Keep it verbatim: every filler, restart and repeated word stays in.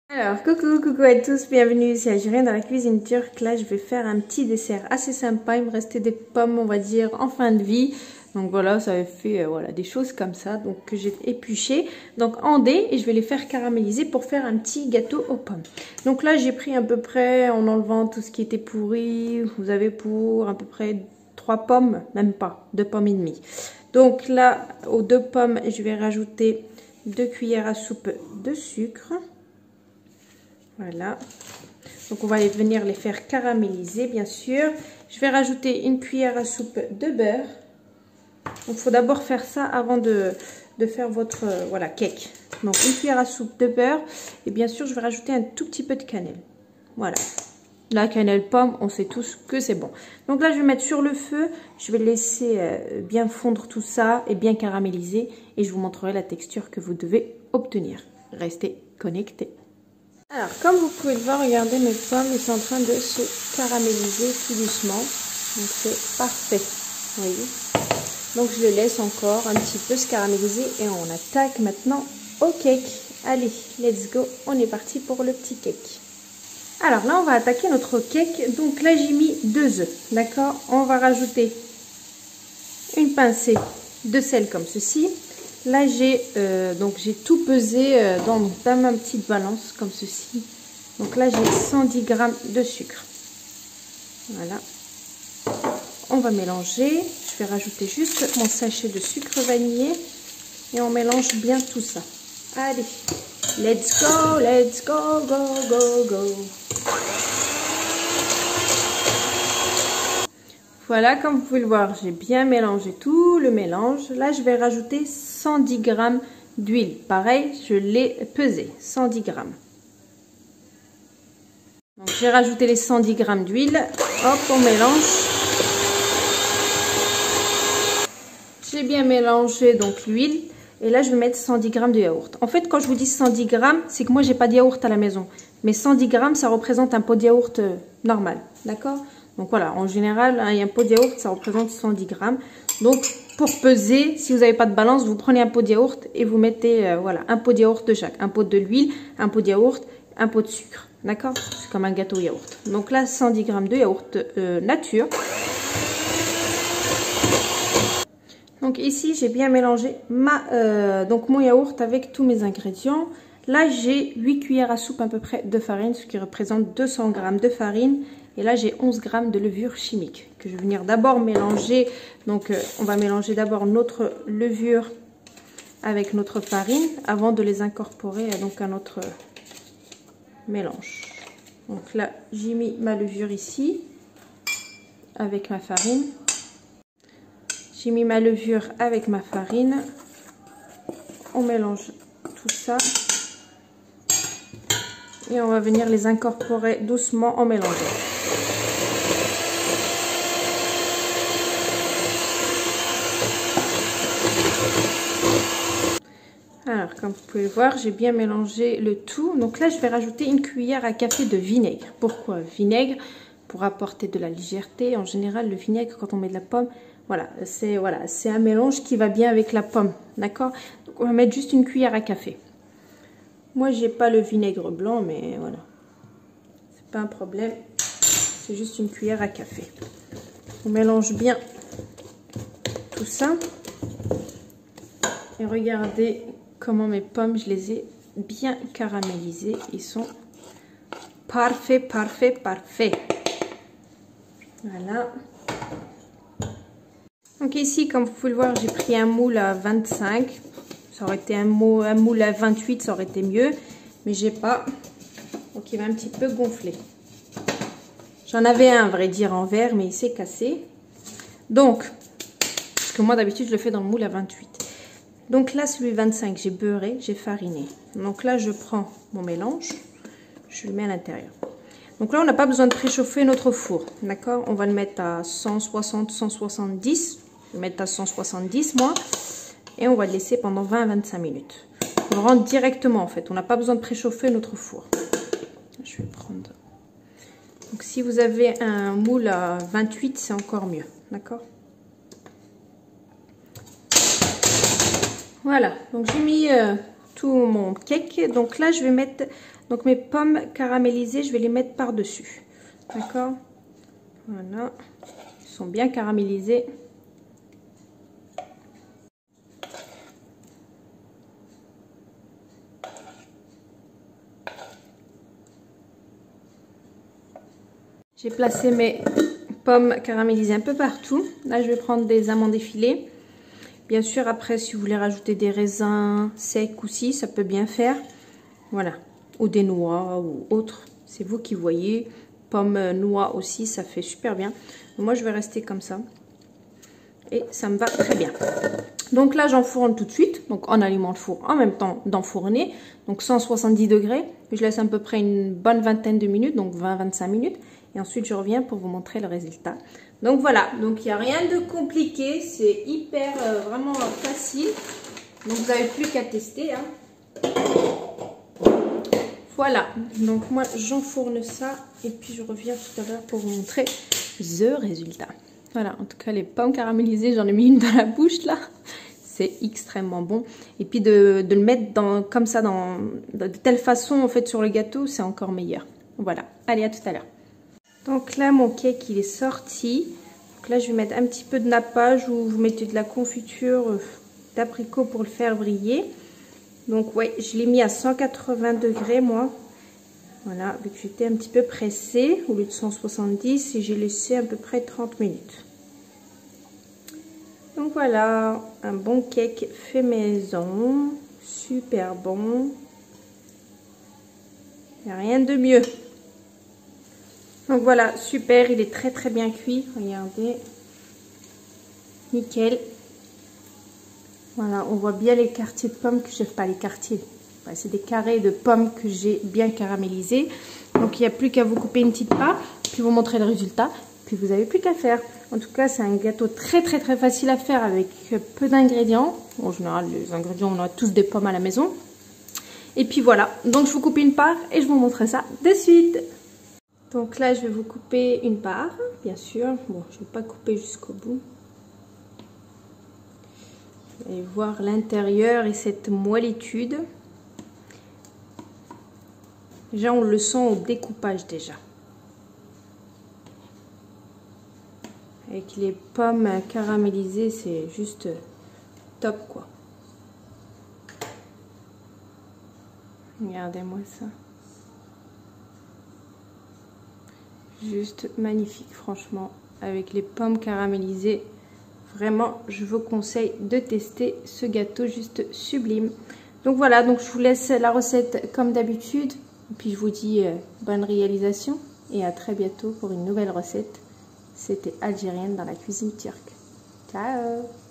Alors, coucou, coucou à tous, bienvenue ici à Algérienne dans la cuisine turque. Là, je vais faire un petit dessert assez sympa. Il me restait des pommes, on va dire, en fin de vie. Donc voilà, ça avait fait euh, voilà, des choses comme ça, donc que j'ai épluché. Donc en dés, et je vais les faire caraméliser pour faire un petit gâteau aux pommes. Donc là, j'ai pris à peu près, en enlevant tout ce qui était pourri, vous avez pour à peu près trois pommes, même pas, deux pommes et demie. Donc là, aux deux pommes, je vais rajouter deux cuillères à soupe de sucre. Voilà, donc on va venir les faire caraméliser bien sûr. Je vais rajouter une cuillère à soupe de beurre. Donc il faut d'abord faire ça avant de, de faire votre euh, voilà, cake. Donc une cuillère à soupe de beurre et bien sûr je vais rajouter un tout petit peu de cannelle. Voilà, la cannelle pomme, on sait tous que c'est bon. Donc là je vais mettre sur le feu, je vais laisser euh, bien fondre tout ça et bien caraméliser et je vous montrerai la texture que vous devez obtenir. Restez connectés. Alors, comme vous pouvez le voir, regardez mes pommes, ils sont en train de se caraméliser tout doucement. Donc, c'est parfait. Vous voyez? Donc, je le laisse encore un petit peu se caraméliser et on attaque maintenant au cake. Allez, let's go. On est parti pour le petit cake. Alors là, on va attaquer notre cake. Donc là, j'ai mis deux œufs. D'accord? On va rajouter une pincée de sel comme ceci. Là, j'ai euh, donc j'ai tout pesé euh, dans, dans ma petite balance comme ceci. Donc là, j'ai cent dix grammes de sucre. Voilà. On va mélanger. Je vais rajouter juste mon sachet de sucre vanillé et on mélange bien tout ça. Allez, let's go, let's go, go, go, go. Voilà, comme vous pouvez le voir, j'ai bien mélangé tout le mélange. Là, je vais rajouter cent dix grammes d'huile. Pareil, je l'ai pesé, cent dix grammes. Donc, j'ai rajouté les cent dix grammes d'huile. Hop, on mélange. J'ai bien mélangé donc l'huile. Et là, je vais mettre cent dix grammes de yaourt. En fait, quand je vous dis cent dix grammes, c'est que moi, j'ai pas de yaourt à la maison. Mais cent dix grammes, ça représente un pot de yaourt normal. D'accord ? Donc voilà, en général, un pot de yaourt, ça représente cent dix grammes. Donc, pour peser, si vous n'avez pas de balance, vous prenez un pot de yaourt et vous mettez, euh, voilà, un pot de yaourt de chaque. Un pot de l'huile, un pot de yaourt, un pot de sucre. D'accord? C'est comme un gâteau yaourt. Donc là, cent dix grammes de yaourt euh, nature. Donc ici, j'ai bien mélangé ma, euh, donc mon yaourt avec tous mes ingrédients. Là, j'ai huit cuillères à soupe à peu près de farine, ce qui représente deux cents grammes de farine. Et là, j'ai onze grammes de levure chimique que je vais venir d'abord mélanger. Donc, euh, on va mélanger d'abord notre levure avec notre farine avant de les incorporer donc, à notre mélange. Donc là, j'ai mis ma levure ici avec ma farine. J'ai mis ma levure avec ma farine. On mélange tout ça. Et on va venir les incorporer doucement en mélangeant. Alors, comme vous pouvez le voir, j'ai bien mélangé le tout. Donc là, je vais rajouter une cuillère à café de vinaigre. Pourquoi vinaigre? Pour apporter de la légèreté. En général, le vinaigre, quand on met de la pomme, voilà, c'est voilà, c'est un mélange qui va bien avec la pomme. D'accord? Donc, on va mettre juste une cuillère à café. Moi, j'ai pas le vinaigre blanc, mais voilà. C'est pas un problème. C'est juste une cuillère à café. On mélange bien tout ça. Et regardez comment mes pommes, je les ai bien caramélisées. Ils sont parfaits, parfaits, parfaits. Voilà. Donc ici, comme vous pouvez le voir, j'ai pris un moule à vingt-cinq. Ça aurait été un moule, un moule à vingt-huit, ça aurait été mieux. Mais j'ai pas. Donc il va un petit peu gonfler. J'en avais un, à vrai dire, en verre, mais il s'est cassé. Donc, parce que moi d'habitude, je le fais dans le moule à vingt-huit. Donc là, celui vingt-cinq, j'ai beurré, j'ai fariné. Donc là, je prends mon mélange, je le mets à l'intérieur. Donc là, on n'a pas besoin de préchauffer notre four, d'accord? On va le mettre à cent soixante, cent soixante-dix. Je vais le mettre à cent soixante-dix, moi. Et on va le laisser pendant vingt à vingt-cinq minutes. On rentre directement, en fait. On n'a pas besoin de préchauffer notre four. Je vais prendre... Donc si vous avez un moule à vingt-huit, c'est encore mieux, d'accord? Voilà, donc j'ai mis euh, tout mon cake. Donc là, je vais mettre donc mes pommes caramélisées, je vais les mettre par-dessus. D'accord? Voilà. Ils sont bien caramélisés. J'ai placé mes pommes caramélisées un peu partout. Là, je vais prendre des amandes effilées. Bien sûr, après, si vous voulez rajouter des raisins secs aussi, ça peut bien faire. Voilà. Ou des noix ou autre. C'est vous qui voyez. Pommes, noix aussi, ça fait super bien. Moi, je vais rester comme ça. Et ça me va très bien. Donc là, j'enfourne tout de suite. Donc en allumant le four en même temps d'enfourner. Donc cent soixante-dix degrés. Je laisse à peu près une bonne vingtaine de minutes. Donc vingt à vingt-cinq minutes. Et ensuite, je reviens pour vous montrer le résultat. Donc voilà. Donc il n'y a rien de compliqué. C'est hyper, euh, vraiment facile. Donc vous n'avez plus qu'à tester. Hein. Voilà. Donc moi, j'enfourne ça. Et puis je reviens tout à l'heure pour vous montrer le résultat. Voilà, en tout cas les pommes caramélisées, j'en ai mis une dans la bouche là. C'est extrêmement bon. Et puis de, de le mettre dans, comme ça, dans, de telle façon en fait sur le gâteau, c'est encore meilleur. Voilà, allez à tout à l'heure. Donc là mon cake il est sorti. Donc là je vais mettre un petit peu de nappage ou vous mettez de la confiture d'abricot pour le faire briller. Donc ouais, je l'ai mis à cent quatre-vingts degrés moi. Voilà, vu que j'étais un petit peu pressée, au lieu de cent soixante-dix, et j'ai laissé à peu près trente minutes. Donc voilà, un bon cake fait maison, super bon. Il n'y a rien de mieux. Donc voilà, super, il est très très bien cuit, regardez. Nickel. Voilà, on voit bien les quartiers de pommes que je fais pas les quartiers. C'est des carrés de pommes que j'ai bien caramélisés. Donc il n'y a plus qu'à vous couper une petite part, puis vous montrer le résultat, puis vous n'avez plus qu'à faire. En tout cas, c'est un gâteau très très très facile à faire avec peu d'ingrédients. En général, les ingrédients, on a tous des pommes à la maison. Et puis voilà, donc je vous coupe une part et je vous montre ça de suite. Donc là, je vais vous couper une part, bien sûr. Bon, je ne vais pas couper jusqu'au bout. Vous allez voir l'intérieur et cette moellitude. Déjà, on le sent au découpage déjà. Avec les pommes caramélisées, c'est juste top quoi. Regardez-moi ça. Juste magnifique, franchement. Avec les pommes caramélisées, vraiment, je vous conseille de tester ce gâteau juste sublime. Donc voilà, donc je vous laisse la recette comme d'habitude. Et puis je vous dis euh, bonne réalisation et à très bientôt pour une nouvelle recette. C'était Algérienne dans la cuisine turque. Ciao!